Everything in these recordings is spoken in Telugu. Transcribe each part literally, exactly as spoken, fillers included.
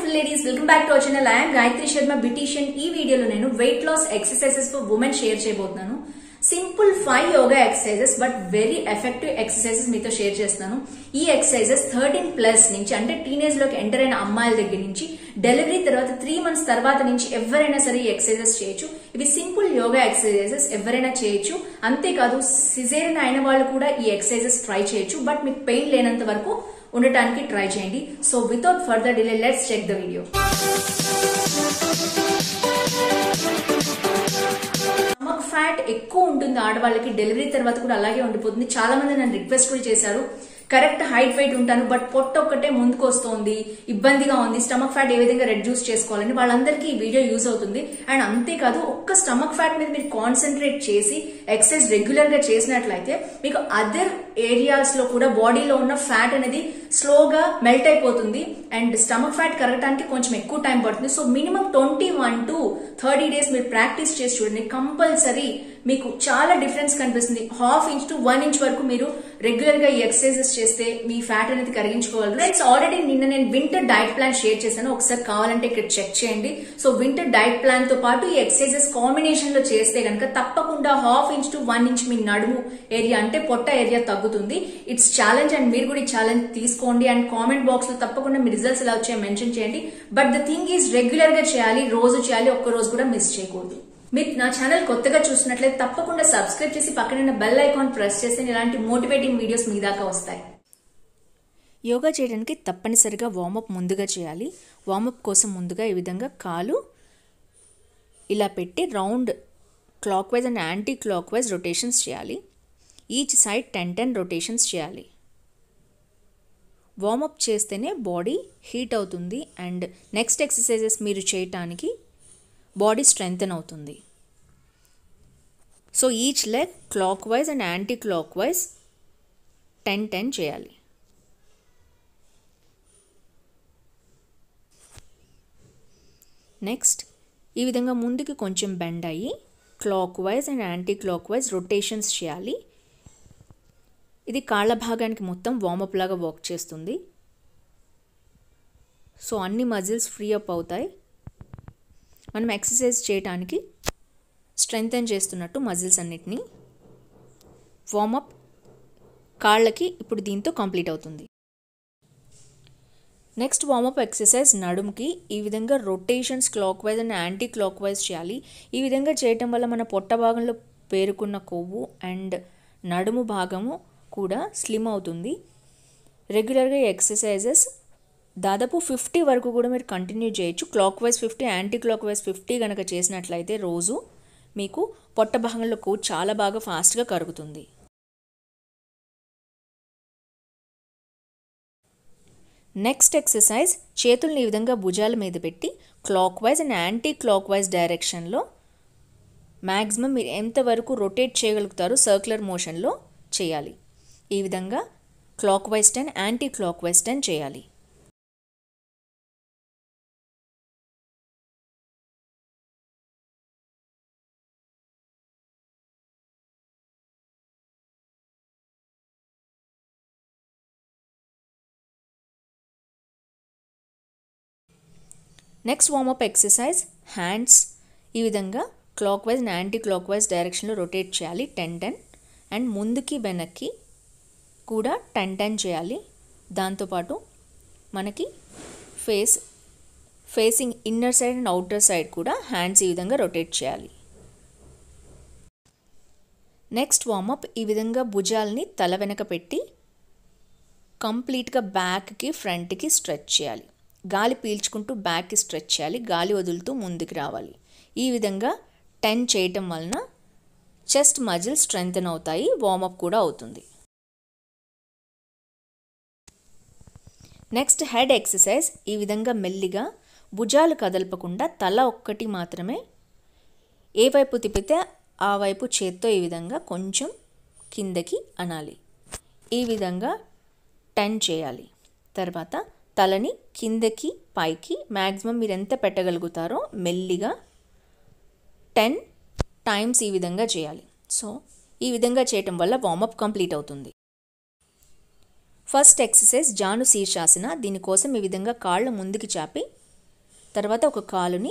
Beautiful ladies, welcome back to our channel. I am Gayatri Sharma, beautician. ఈ వీడియోలో నేను weight loss exercises for women share చేయబోతున్నాను. Simple five yoga exercises but very effective exercises మీతో షేర్ చేస్తున్నాను. ఈ ఎక్సర్సైజెస్ థర్టీన్ ప్లస్ నుంచి అంటే టీనేజ్ లోకి ఎంటర్ అయిన అమ్మాయిల దగ్గర నుంచి డెలివరీ తర్వాత త్రీ మంత్స్ తర్వాత నుంచి ఎవరైనా సరే ఈ ఎక్సర్సైజెస్ చేయొచ్చు. ఇవి సింపుల్ యోగా ఎక్సర్సైజెస్, ఎవరైనా చేయొచ్చు. అంతేకాదు సిజేరియన్ అయిన వాళ్ళు కూడా ఈ ఎక్సర్సైజెస్ ట్రై చేయొచ్చు. బట్ మీకు పెయిన్ లేనంత వరకు ఉండటానికి ట్రై చేయండి. So without further delay let's check the video. Stomach fat ఎక్కువ ఉంటుంది ఆడవాళ్ళకి, డెలివరీ తర్వాత కూడా అలాగే ఉండిపోతుంది. చాలా మంది నన్ను రిక్వెస్ట్ కూడా చేశారు, కరెక్ట్ హైట్ వెయిట్ ఉంటాను బట్ పొట్ట ఒక్కటే ముందుకు వస్తుంది, ఇబ్బందిగా ఉంది, స్టమక్ ఫ్యాట్ ఏ విధంగా రెడ్యూస్ చేసుకోవాలని. వాళ్ళందరికీ ఈ వీడియో యూజ్ అవుతుంది. అండ్ అంతేకాదు ఒక్క స్టమక్ ఫ్యాట్ మీద మీరు కాన్సన్ట్రేట్ చేసి ఎక్సర్సైజ్ రెగ్యులర్ గా చేసినట్లయితే మీకు అదర్ ఏరియాస్ లో కూడా బాడీలో ఉన్న ఫ్యాట్ అనేది స్లోగా మెల్ట్ అయిపోతుంది. అండ్ స్టమక్ ఫ్యాట్ కరగటానికి కొంచెం ఎక్కువ టైం పడుతుంది. So minimum twenty one to thirty days మీరు ప్రాక్టీస్ చేసి చూడండి. కంపల్సరీ మీకు చాలా డిఫరెన్స్ కనిపిస్తుంది. Half inch to one inch వరకు మీరు రెగ్యులర్ గా ఈ ఎక్సర్సైజెస్ చేస్తే మీ ఫ్యాట్ అనేది కరిగించుకోవాలి. ఫ్రెండ్స్, ఆల్రెడీ నిన్న నేను వింటర్ డైట్ ప్లాన్ షేర్ చేశాను, ఒకసారి కావాలంటే ఇక్కడ చెక్ చేయండి. సో వింటర్ డైట్ ప్లాన్ తో పాటు ఈ ఎక్సర్సైజెస్ కాంబినేషన్ లో చేస్తే కనుక తప్పకుండా half inch to one inch మీ నడుము ఏరియా అంటే పొట్ట ఏరియా తగ్గుతుంది. ఇట్స్ ఛాలెంజ్ అండ్ మీరు కూడా ఈ ఛాలెంజ్ తీసుకోండి. అండ్ కామెంట్ బాక్స్ లో తప్పకుండా మీ రిజల్ట్స్ ఎలా వచ్చాయో మెన్షన్ చేయండి. But the thing is regular గా చేయాలి, రోజు చేయాలి, ఒక్క రోజు కూడా మిస్ చేయకూడదు. మీరు నా ఛానల్ కొత్తగా చూసినట్లయితే తప్పకుండా సబ్స్క్రైబ్ చేసి పక్కన బెల్ ఐకాన్ ప్రెస్ చేస్తే ఇలాంటి మోటివేటింగ్ వీడియోస్ మీ దాకా వస్తాయి. యోగా చేయడానికి తప్పనిసరిగా వార్మప్ ముందుగా చేయాలి. వార్మప్ కోసం ముందుగా ఈ విధంగా కాలు ఇలా పెట్టి round clockwise and anticlockwise rotations చేయాలి. Each side ten ten rotations చేయాలి. వార్మప్ చేస్తేనే బాడీ హీట్ అవుతుంది అండ్ నెక్స్ట్ ఎక్సర్సైజెస్ మీరు చేయటానికి బాడీ స్ట్రెంగ్తెన్ అవుతుంది. So each leg clockwise and anti clock wise ten ten చేయాలి. నెక్స్ట్ ఈ విధంగా ముందుకి కొంచెం బెండ్ అయ్యి clockwise and anticlockwise rotations చేయాలి. ఇది కాళ్ళ భాగానికి మొత్తం వార్మప్ లాగా వర్క్ చేస్తుంది. సో అన్ని మజిల్స్ ఫ్రీ అప్ అవుతాయి. మనం ఎక్సర్సైజ్ చేయడానికి స్ట్రెంగ్తెన్ చేస్తున్నట్టు మజిల్స్ అన్నిటినీ. వార్మప్ కాళ్ళకి ఇప్పుడు దీంతో కంప్లీట్ అవుతుంది. నెక్స్ట్ వార్మప్ ఎక్సర్సైజ్ నడుముకి. ఈ విధంగా rotations clockwise and anticlockwise చేయాలి. ఈ విధంగా చేయటం వల్ల మన పొట్ట భాగంలో పేరుకున్న కొవ్వు అండ్ నడుము భాగము కూడా స్లిమ్ అవుతుంది. రెగ్యులర్గా ఈ ఎక్సర్సైజెస్ దాదాపు ఫిఫ్టీ వరకు కూడా మీరు కంటిన్యూ చేయొచ్చు. Clock wise fifty, anti clock wise fifty కనుక చేసినట్లయితే రోజు మీకు పొట్ట భాగంలో కొవ్వు చాలా బాగా ఫాస్ట్గా కరుగుతుంది. నెక్స్ట్ ఎక్సర్సైజ్ చేతుల్ని ఈ విధంగా భుజాల మీద పెట్టి clockwise and anticlockwise డైరెక్షన్లో మ్యాక్సిమం మీరు ఎంతవరకు రొటేట్ చేయగలుగుతారో సర్క్యులర్ మోషన్లో చేయాలి. ఈ విధంగా clock wise ten, anti clock wise ten చేయాలి. Next warmup exercise hands. ఈ విధంగా clockwise and anticlockwise డైరెక్షన్లో రొటేట్ చేయాలి టెన్ టెన్. అండ్ ముందుకి వెనక్కి కూడా టెన్ టెన్ చేయాలి. దాంతోపాటు మనకి face facing inner side and outer side కూడా హ్యాండ్స్ ఈ విధంగా రొటేట్ చేయాలి. నెక్స్ట్ వార్మప్ ఈ విధంగా భుజాల్ని తల వెనక పెట్టి కంప్లీట్గా బ్యాక్కి ఫ్రంట్కి స్ట్రెచ్ చేయాలి. గాలి పీల్చుకుంటూ బ్యాక్కి స్ట్రెచ్ చేయాలి, గాలి వదులుతూ ముందుకు రావాలి. ఈ విధంగా టెన్ చేయటం వలన చెస్ట్ మజిల్ స్ట్రెంగ్తెన్ అవుతాయి, వార్మప్ కూడా అవుతుంది. Next head exercise. ఈ విధంగా మెల్లిగా భుజాలు కదలపకుండా తల ఒక్కటి మాత్రమే ఏ వైపు తిప్పితే ఆ వైపు చేత్తో ఈ విధంగా కొంచెం కిందకి అనాలి. ఈ విధంగా టెన్ చేయాలి. తర్వాత తలని కిందకి పైకి మ్యాక్సిమం మీరు ఎంత పెట్టగలుగుతారో మెల్లిగా టెన్ టైమ్స్ ఈ విధంగా చేయాలి. సో ఈ విధంగా చేయటం వల్ల వార్మప్ కంప్లీట్ అవుతుంది. First exercise Janu Sirsasana. దీనికోసం ఈ విధంగా కాళ్ళు ముందుకి చాపి తర్వాత ఒక కాలుని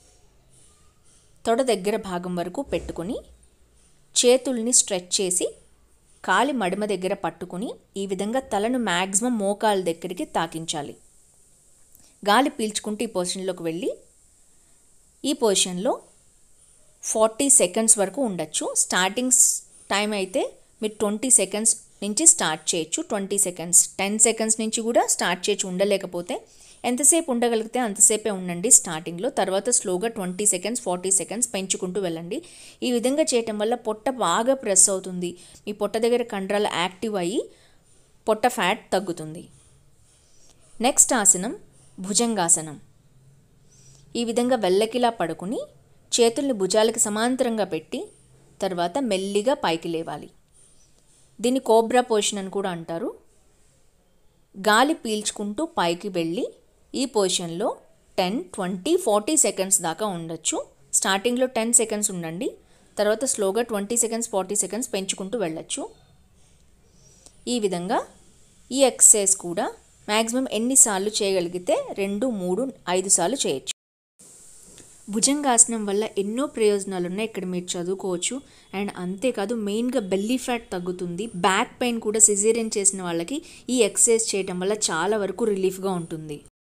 తొడ దగ్గర భాగం వరకు పెట్టుకొని చేతుల్ని స్ట్రెచ్ చేసి కాలి మడిమ దగ్గర పట్టుకుని ఈ విధంగా తలను మ్యాక్సిమం మోకాళ్ళ దగ్గరికి తాకించాలి. గాలి పీల్చుకుంటూ ఈ పొజిషన్లోకి వెళ్ళి ఈ పొజిషన్లో ఫార్టీ సెకండ్స్ వరకు ఉండొచ్చు. స్టార్టింగ్ టైం అయితే మీరు ట్వంటీ సెకండ్స్ నుంచి స్టార్ట్ చేయొచ్చు. ట్వంటీ సెకండ్స్ టెన్ సెకండ్స్ నుంచి కూడా స్టార్ట్ చేయొచ్చు. ఉండలేకపోతే ఎంతసేపు ఉండగలిగితే అంతసేపే ఉండండి స్టార్టింగ్లో. తర్వాత స్లోగా ట్వంటీ సెకండ్స్ ఫార్టీ సెకండ్స్ పెంచుకుంటూ వెళ్ళండి. ఈ విధంగా చేయటం వల్ల పొట్ట బాగా ప్రెస్ అవుతుంది. మీ పొట్ట దగ్గర కండరాలు యాక్టివ్ అయ్యి పొట్ట ఫ్యాట్ తగ్గుతుంది. నెక్స్ట్ ఆసనం భుజంగాసనం. ఈ విధంగా వెల్లకిలా పడుకుని చేతుల్ని భుజాలకి సమాంతరంగా పెట్టి తర్వాత మెల్లిగా పైకి లేవాలి. దీన్ని కోబ్రా పొజిషన్ అని కూడా అంటారు. గాలి పీల్చుకుంటూ పైకి వెళ్ళి ఈ పొజిషన్లో టెన్ ట్వంటీ ఫార్టీ సెకండ్స్ దాకా ఉండొచ్చు. స్టార్టింగ్లో టెన్ సెకండ్స్ ఉండండి. తర్వాత స్లోగా ట్వంటీ సెకండ్స్ ఫార్టీ సెకండ్స్ పెంచుకుంటూ వెళ్ళొచ్చు. ఈ విధంగా ఈ ఎక్సర్సైజ్ కూడా మ్యాక్సిమం ఎన్నిసార్లు చేయగలిగితే రెండు మూడు ఐదు సార్లు చేయొచ్చు. భుజంగాసనం వల్ల ఎన్నో ప్రయోజనాలు ఉన్నాయి, ఇక్కడ మీరు చదువుకోవచ్చు. అండ్ అంతేకాదు మెయిన్గా బెల్లీ ఫ్యాట్ తగ్గుతుంది. బ్యాక్ పెయిన్ కూడా సిజేరియన్ చేసిన వాళ్ళకి ఈ ఎక్సర్సైజ్ చేయటం వల్ల చాలా వరకు రిలీఫ్గా ఉంటుంది.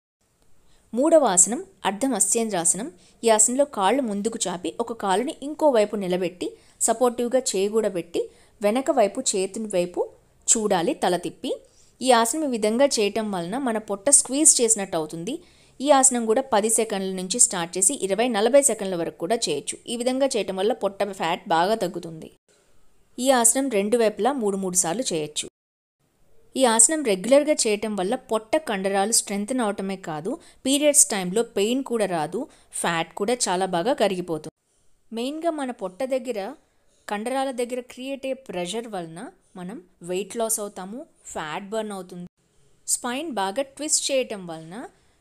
మూడవ ఆసనం అర్ధమత్స్యేంద్రాసనం. ఈ ఆసనంలో కాళ్ళు ముందుకు చాపి ఒక కాలుని ఇంకో వైపు నిలబెట్టి సపోర్టివ్గా చేయగూడబెట్టి వెనక వైపు చేతిని వైపు చూడాలి తల తిప్పి. ఈ ఆసనం ఈ విధంగా చేయటం వలన మన పొట్ట స్క్వీజ్ చేసినట్టు అవుతుంది. ఈ ఆసనం కూడా పది సెకండ్ల నుంచి స్టార్ట్ చేసి ఇరవై నలభై సెకండ్ల వరకు కూడా చేయొచ్చు. ఈ విధంగా చేయటం వల్ల పొట్ట ఫ్యాట్ బాగా తగ్గుతుంది. ఈ ఆసనం రెండు వైపులా మూడు మూడు సార్లు చేయొచ్చు. ఈ ఆసనం రెగ్యులర్గా చేయటం వల్ల పొట్ట కండరాలు స్ట్రెంగ్తన్ అవటమే కాదు, పీరియడ్స్ టైంలో పెయిన్ కూడా రాదు, ఫ్యాట్ కూడా చాలా బాగా కరిగిపోతుంది. మెయిన్గా మన పొట్ట దగ్గర కండరాల దగ్గర క్రియేట్ అయ్యే ప్రెషర్ వలన మనం వెయిట్ లాస్ అవుతాము, ఫ్యాట్ బర్న్ అవుతుంది. స్పైన్ బాగా ట్విస్ట్ చేయటం వలన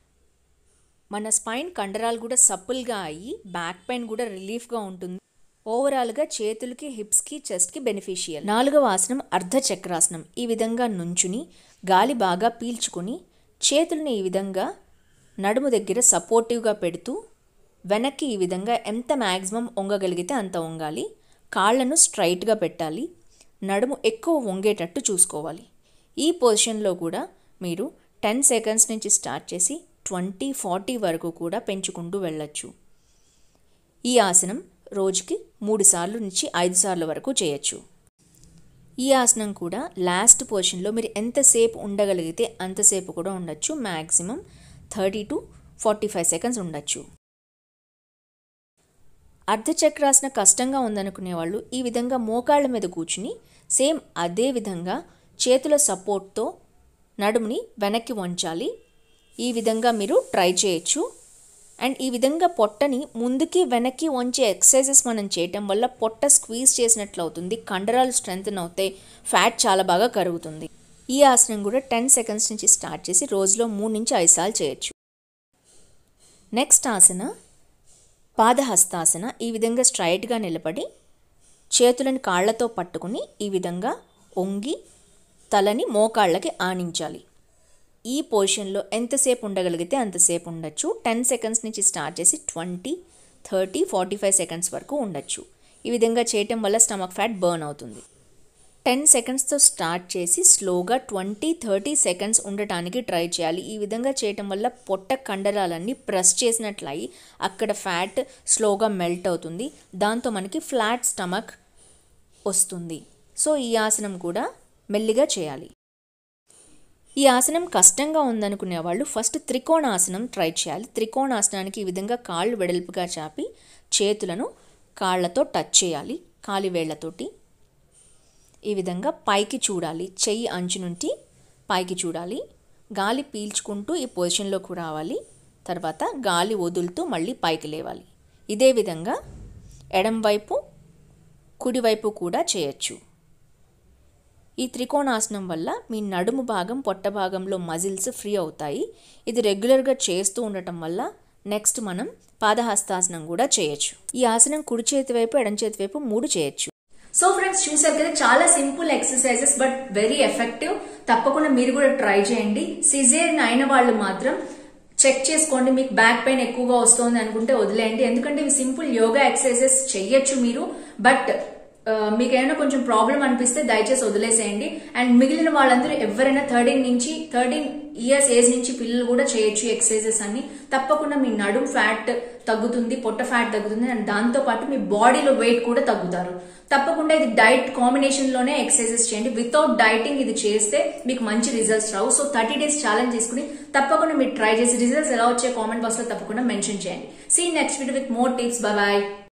మన స్పైన్ కండరాలు కూడా సప్పుల్గా అయ్యి బ్యాక్ పెయిన్ కూడా రిలీఫ్గా ఉంటుంది. ఓవరాల్గా చేతులకి హిప్స్కి చెస్ట్కి బెనిఫిషియల్. నాలుగవ ఆసనం అర్ధచక్రాసనం. ఈ విధంగా నుంచుని గాలి బాగా పీల్చుకొని చేతుల్ని ఈ విధంగా నడుము దగ్గర సపోర్టివ్గా పెడుతూ వెనక్కి ఈ విధంగా ఎంత మ్యాక్సిమం వంగగలిగితే అంత వంగాలి. కాళ్ళను స్ట్రైట్గా పెట్టాలి. నడుము ఎక్కువ వంగేటట్టు చూసుకోవాలి. ఈ పొజిషన్లో కూడా మీరు టెన్ సెకండ్స్ నుంచి స్టార్ట్ చేసి ట్వంటీ ఫార్టీ వరకు కూడా పెంచుకుంటూ వెళ్ళచ్చు. ఈ ఆసనం రోజుకి మూడు సార్లు నుంచి ఐదు సార్లు వరకు చేయొచ్చు. ఈ ఆసనం కూడా లాస్ట్ పొజిషన్లో మీరు ఎంతసేపు ఉండగలిగితే అంతసేపు కూడా ఉండొచ్చు. Maximum thirty to forty five seconds ఉండొచ్చు. అర్ధచక్రాసన కష్టంగా ఉందనుకునే వాళ్ళు ఈ విధంగా మోకాళ్ళ మీద కూర్చుని సేమ్ అదే విధంగా చేతుల సపోర్ట్తో నడుముని వెనక్కి వంచాలి. ఈ విధంగా మీరు ట్రై చేయొచ్చు. అండ్ ఈ విధంగా పొట్టని ముందుకి వెనక్కి వంచే ఎక్సర్సైజెస్ మనం చేయటం వల్ల పొట్ట స్క్వీజ్ చేసినట్లు అవుతుంది, కండరాలు స్ట్రెంగ్తన్ అవుతాయి, ఫ్యాట్ చాలా బాగా కరుగుతుంది. ఈ ఆసనం కూడా టెన్ సెకండ్స్ నుంచి స్టార్ట్ చేసి రోజులో మూడు నుంచి ఐదు సార్లు చేయొచ్చు. నెక్స్ట్ ఆసన పాదహస్తాసన. ఈ విధంగా స్ట్రైట్గా నిలబడి చేతులను కాళ్లతో పట్టుకుని ఈ విధంగా వంగి తలని మోకాళ్ళకి ఆనించాలి. ఈ పొజిషన్లో ఎంతసేపు ఉండగలిగితే అంతసేపు ఉండొచ్చు. టెన్ సెకండ్స్ నుంచి స్టార్ట్ చేసి twenty thirty forty five seconds వరకు ఉండొచ్చు. ఈ విధంగా చేయటం వల్ల స్టమక్ ఫ్యాట్ బర్న్ అవుతుంది. టెన్ సెకండ్స్తో స్టార్ట్ చేసి స్లోగా ట్వంటీ థర్టీ సెకండ్స్ ఉండటానికి ట్రై చేయాలి. ఈ విధంగా చేయటం వల్ల పొట్ట కండరాలన్నీ ప్రెస్ చేసినట్లు అయ్యి అక్కడ ఫ్యాట్ స్లోగా మెల్ట్ అవుతుంది. దాంతో మనకి ఫ్లాట్ స్టమక్ వస్తుంది. సో ఈ ఆసనం కూడా మెల్లిగా చేయాలి. ఈ ఆసనం కష్టంగా ఉందనుకునే వాళ్ళు ఫస్ట్ త్రికోణాసనం ట్రై చేయాలి. త్రికోణాసనానికి ఈ విధంగా కాళ్ళు వెడల్పుగా చాపి చేతులను కాళ్ళతో టచ్ చేయాలి. కాలి వేళ్లతోటి ఈ విధంగా పైకి చూడాలి. చెయ్యి అంచు నుండి పైకి చూడాలి. గాలి పీల్చుకుంటూ ఈ పొజిషన్లోకి రావాలి. తర్వాత గాలి వదులుతూ మళ్ళీ పైకి లేవాలి. ఇదే విధంగా ఎడం వైపు కుడివైపు కూడా చేయొచ్చు. ఈ త్రికోణాసనం వల్ల మీ నడుము భాగం పొట్ట భాగంలో మజిల్స్ ఫ్రీ అవుతాయి. ఇది రెగ్యులర్గా చేస్తూ ఉండటం వల్ల నెక్స్ట్ మనం పాదహస్తాసనం కూడా చేయొచ్చు. ఈ ఆసనం కుడి చేతి వైపు ఎడం చేతి వైపు మూడు చేయొచ్చు. సో ఫ్రెండ్స్ చూసారు కదా, చాలా simple exercises but very effective. తప్పకుండా మీరు కూడా ట్రై చేయండి. సిజేరియన్ అయిన వాళ్ళు మాత్రం చెక్ చేసుకోండి. మీకు బ్యాక్ పెయిన్ ఎక్కువగా వస్తుంది అనుకుంటే వదిలేయండి, ఎందుకంటే ఇవి సింపుల్ యోగా ఎక్సర్సైజెస్ చెయ్యొచ్చు మీరు. బట్ మీకు ఏమైనా కొంచెం ప్రాబ్లం అనిపిస్తే దయచేసి వదిలేసేయండి. అండ్ మిగిలిన వాళ్ళందరూ ఎవరైనా థర్టీన్ నుంచి థర్టీన్ ఇయర్స్ ఏజ్ నుంచి పిల్లలు కూడా చేయొచ్చు ఎక్సర్సైజెస్ అన్ని. తప్పకుండా మీ నడుం ఫ్యాట్ తగ్గుతుంది, పొట్ట ఫ్యాట్ తగ్గుతుంది, అండ్ దాంతో పాటు మీ బాడీలో వెయిట్ కూడా తగ్గుతారు. తప్పకుండా ఇది డైట్ కాంబినేషన్ లోనే ఎక్సర్సైజెస్ చేయండి. వితౌట్ డైటింగ్ ఇది చేస్తే మీకు మంచి రిజల్ట్స్ రావు. సో థర్టీ డేస్ ఛాలెంజ్ తీసుకుని తప్పకుండా మీరు ట్రై చేసి రిజల్ట్స్ ఎలా వచ్చే కామెంట్ బాక్స్ లో తప్పకుండా మెన్షన్ చేయండి. See next video with more tips. Bye by.